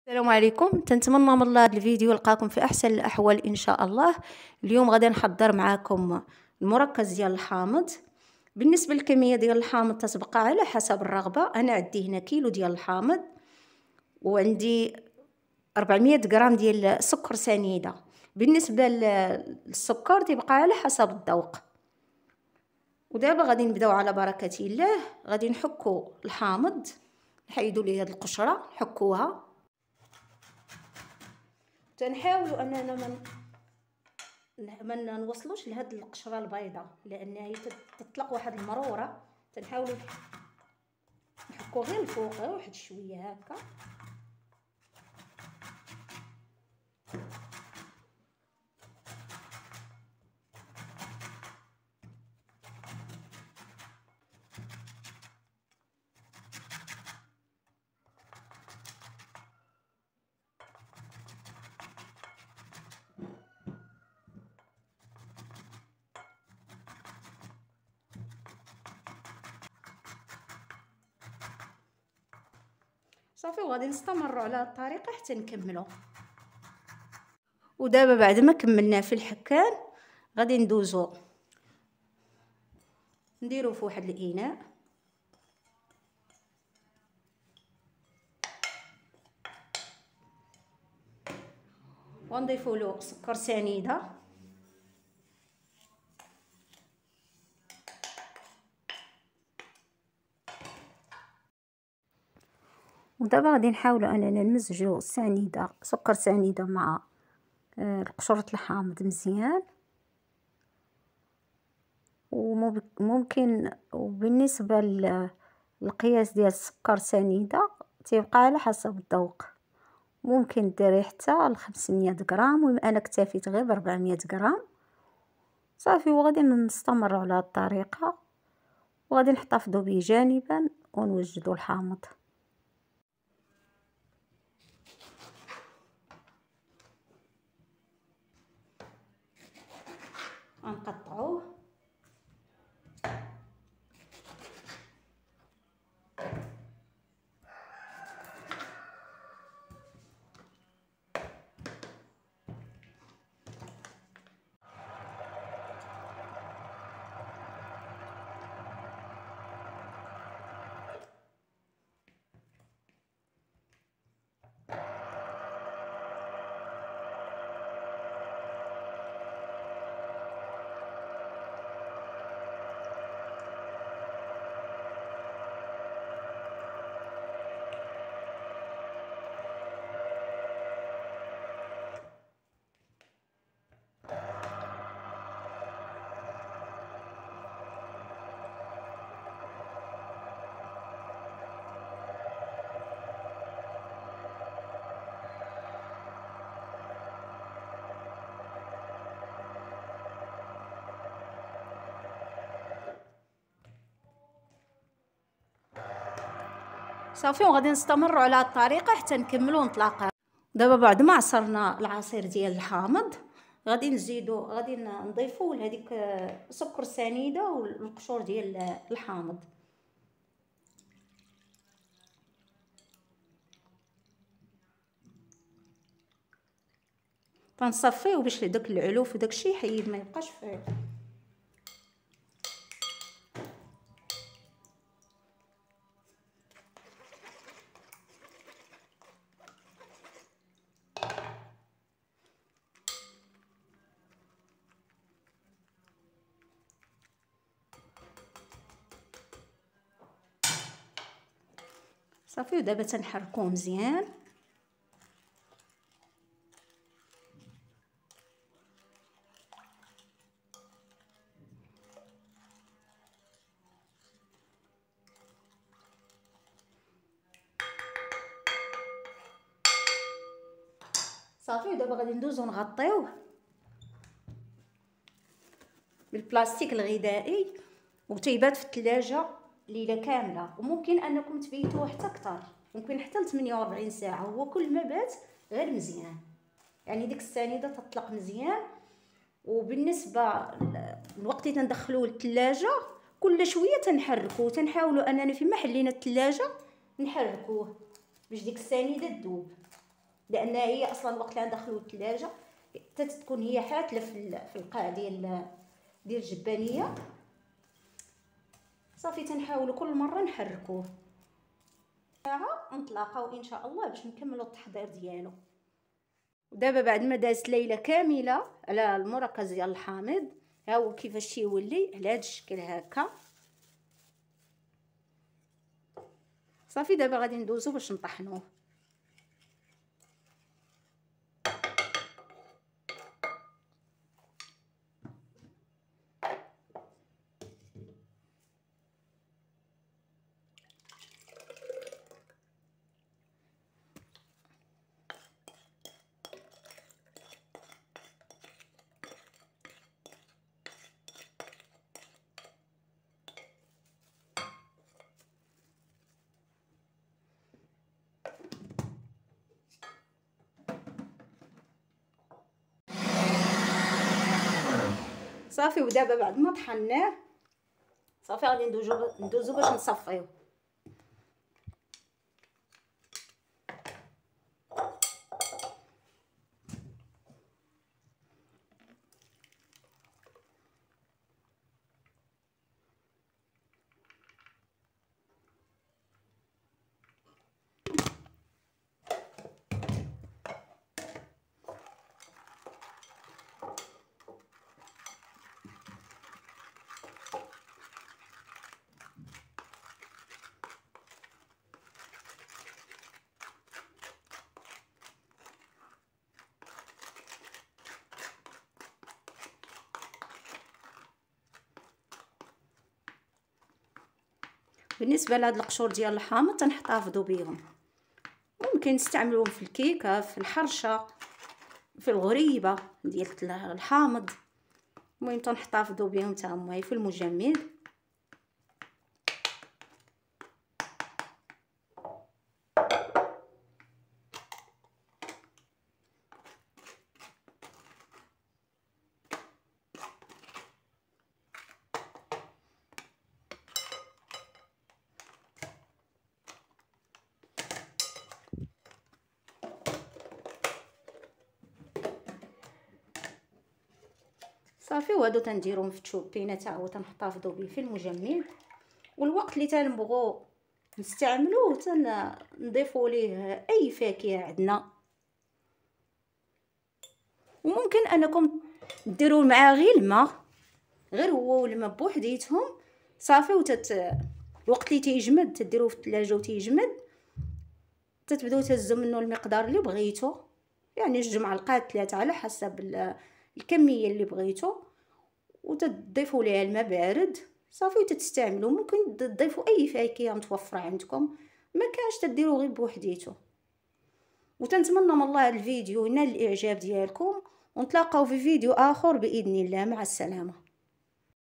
السلام عليكم. تنتمنى من الله هذا الفيديو يلقاكم في احسن الاحوال ان شاء الله. اليوم غادي نحضر معكم المركز ديال الحامض. بالنسبه للكميه ديال الحامض تتبقى على حسب الرغبه. انا عندي هنا كيلو ديال الحامض وعندي 400 غرام ديال سكر سنيده. بالنسبه للسكر تيبقى على حسب الذوق. ودابا غادي نبداو على بركه الله. غادي نحكو الحامض، نحيدوا ليه هاد القشره، نحكوها. تنحاولوا اننا ما نوصلوش لهاد القشره البيضاء لان هي تطلق واحد المروره. تنحاولوا نحكو غير الفوق واحد شويه هكا. صافي وغادي نستمروا على الطريقه حتى نكملوا. ودابا بعد ما كملنا في الحكان غادي ندوزو نديرو في واحد الاناء ونضيفوا له سكر سنيده ودابا غادي نحاولوا اننا نمزجوا سكر سنيده مع قشرة الحامض مزيان. وممكن وبالنسبه للقياس ديال السكر سنيده تيبقى على حسب الذوق. ممكن ديري حتى ل 500 غرام وانا اكتفيت غير ب 400 غرام. صافي وغادي نستمروا على هذه الطريقه وغادي نحتفظوا به جانبا ونوجدوا الحامض. غنقطعوه صافي وغادي نستمروا على هذه الطريقه حتى نكملوا ونطلقوا. دابا بعد ما عصرنا العصير ديال الحامض غادي نضيفوا لهذيك سكر سنيده والقشور ديال الحامض. تنصفيه باش داك العلوف وداك الشيء حيد ما يبقاش فيه. صافي ودابا تنحركوه مزيان. صافي ودابا غادي ندوزو نغطيوه بالبلاستيك الغذائي وتيبات في الثلاجه ليله كامله. وممكن انكم تبيتوه حتى اكثر، ممكن حتى ل 48 ساعه. هو كل ما بات غير مزيان، يعني ديك السنيده تطلق مزيان. وبالنسبه الوقت اللي تندخلوه للثلاجه كل شويه تنحركوه، تنحاولوا اننا فيما حلينا الثلاجه نحركوه باش ديك السنيده تذوب. لان هي اصلا وقت اللي ندخلو الثلاجه تتكون هي حاتله في القاع ديال الجبانيه. صافي تنحاولوا كل مره نحركوه. ساعه نتلاقاو ان شاء الله باش نكملوا التحضير ديالو. ودابا بعد ما دازت ليله كامله على المركز ديال الحامض، ها هو كيفاش تيولي على هذا الشكل هكا. صافي دابا غادي ندوزو باش نطحنوه. صافي ودابا بعد ما طحناه صافي غادي ندوزو باش نصفيوه. بالنسبه لهاد القشور ديال الحامض تنحتفظوا بهم، ممكن نستعملوهم في الكيكه، في الحرشه، في الغريبه ديال الحامض. المهم تنحتفظوا بهم تا هما في المجمد. صافي وهادو تنديروهم في تشوبينه تا هو تنحتفظوا به في المجمد. والوقت اللي تنبغوا نستعملوه تنضيفوا ليه اي فاكهه عندنا، وممكن انكم ديروا معاه غير الماء، غير هو والماء بوحديتهم. صافي الوقت اللي تيجمد تديروه في الثلاجه وتيجمد، تتبداو تهزوا منه المقدار اللي بغيتو، يعني 2 معلقات 3 على حسب الكميه اللي بغيتو، وتضيفوا ليها الماء بارد. صافي وتستعملوا. ممكن تضيفوا اي فاكهه متوفره عندكم، ما كانش تديروا غير بوحديتو. وتنتمنى من الله هذا الفيديو ينال الاعجاب ديالكم، ونتلاقاو في فيديو اخر باذن الله. مع السلامه.